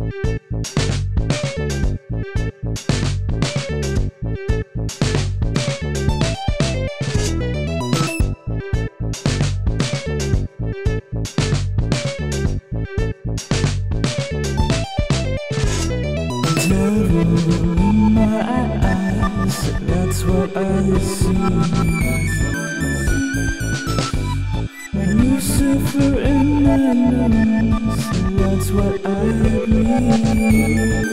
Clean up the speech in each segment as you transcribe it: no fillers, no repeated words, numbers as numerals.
In my eyes, that's what I see. Lucifer in my nose, that's what I breathe.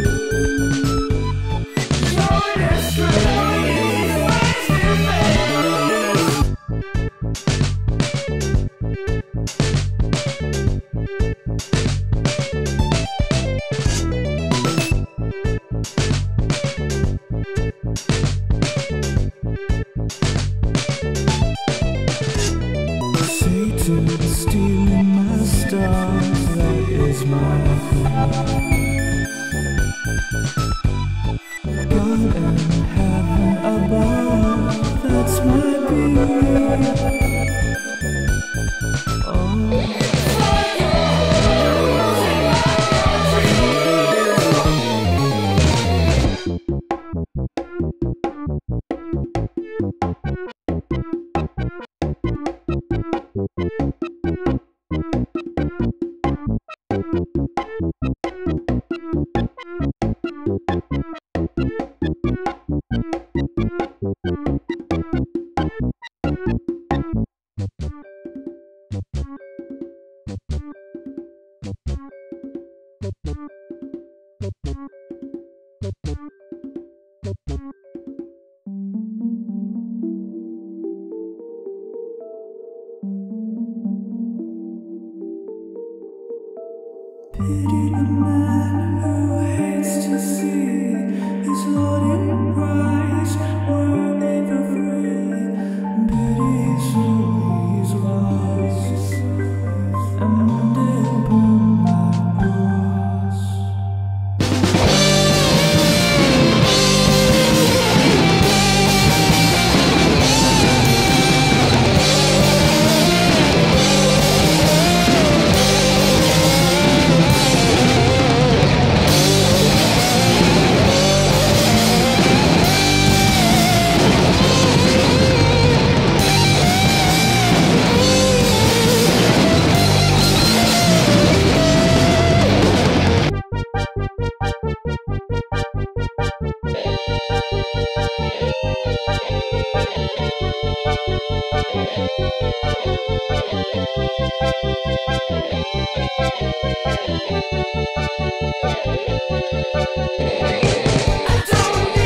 Satan stealing my stars, that is my fault. God and heaven above, that's my being. Pity the man who hates to see his Lord in Christ worthy for free. Pity his soul he's lost, and one day upon my cross. I don't